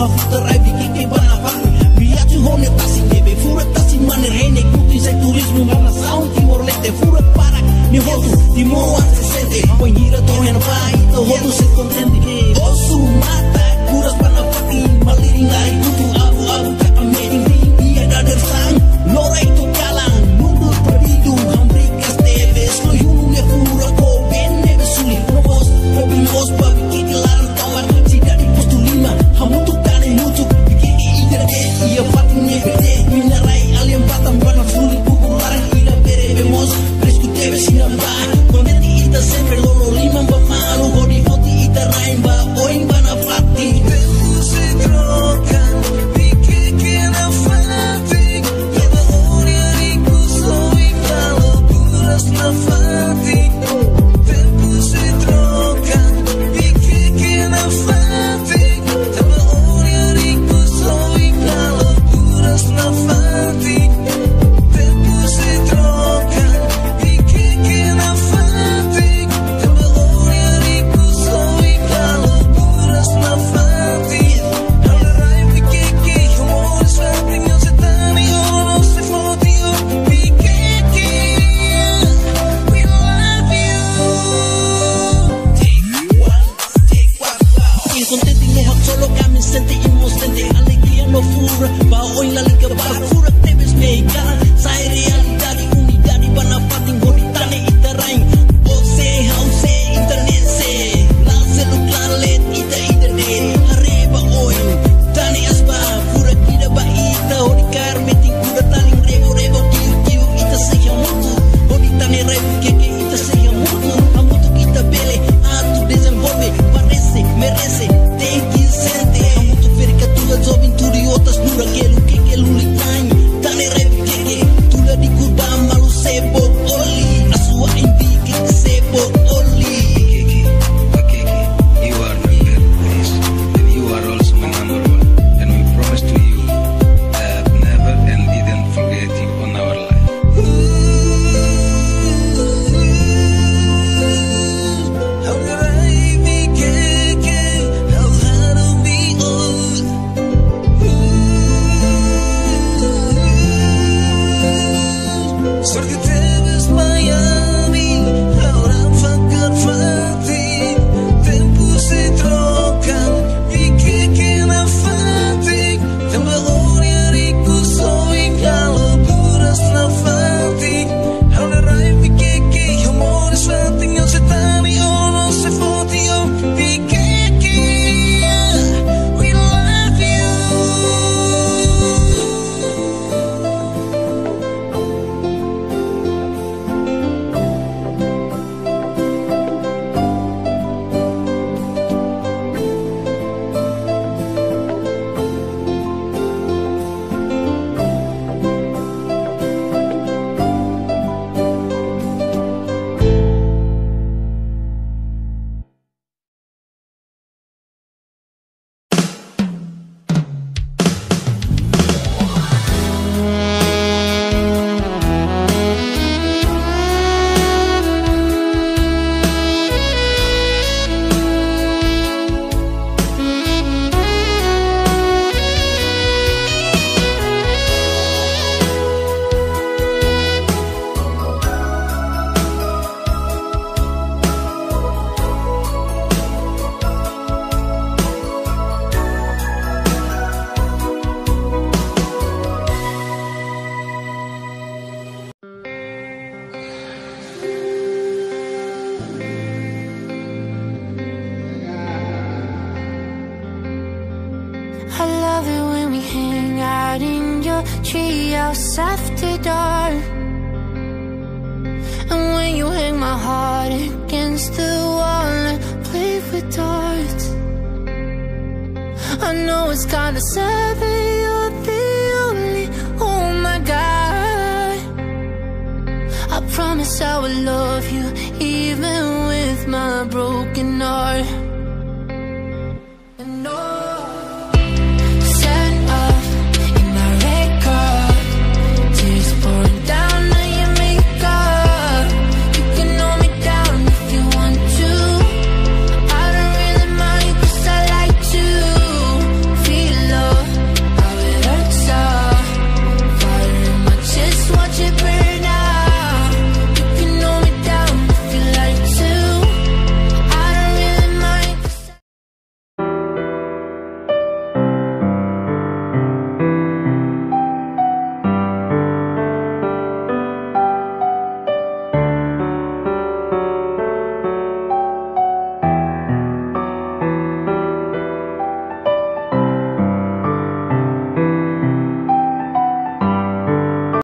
Hafuterai bikiki banafang Biatu hone tasi nebe Furat tasi maner hene Kutin sai turismo Marna saun timor leste Furat parak ni hotu Timor se sente Poingira tohen bai To hotu se contente Osu mata Kuras banafakin Maliring lari kutu Abu-abu kata meding Ia dader sang Lora itu kalang Mundur perdidu Hambrik STVs Lo yunu ya fura Ko benne besuli Nobos Mobil bos Babikini larang tawar Tidak di pos tu lima Hamutuk tane nutuk Bikini ijar Ia fatin nyebede Minarai alien batam Banak sulit Bubur larang Ida bere bemos Presku tebe sinamba Koneti ita sempre Lolo lima Bamalu Hodi hoti ita rain Ba oing bana fati Tempo se trocan Bikiki na fati Cada hora rico soy Kalau puras na fati Tempo se trocan Bikiki na fati Cada hora rico soy Kalau puras na fati Tempo se trocan Bikiki na fati Cada hora rico soy Kalau puras na fati Halarai bikiki Humor svanting Yang setani Ono se fodio Bikiki We love you Take one Incontente mejor solo kami sente inocente Alegría no fura Ba hoy la liga para fura Tebes mega Sai realidade unidade Banafating Bonitane itarain Ose hause internet se Lance luklalet ita de Hareba oi Tane asba Fura kida ba ita Hodi karmeting kuda taling rebo Kiu ita seja mutu Hodi tane rebo keke ita seja mutu Hamutu kita bele Atu desenvolve Parece, merece Tem que sente Hamutu verica tua zovinturi Otas nura kelu keke lulitanyi Tane rebo keke Tula di kurba malu sebot oli Asua impi keke sebot oli Akeke, you are my birthplace, and you are also my number one. And we promise to you that never and didn't forget you on our life. Halarai bikiki Hal-hal bi old Sorte tebes Miami Orang fakar fati Tempo se trocan Bikiki na fati Tambah hora rico soy Kalau puras na fati Halarai bikiki Humor svanting Yang setani Ono se fodio Bikiki We love you I love it when we hang out in your treehouse after dark. And when you hang my heart against the wall and play with darts. I know it's kinda sad that you're the only, oh my God. I promise I will love you even with my broken heart.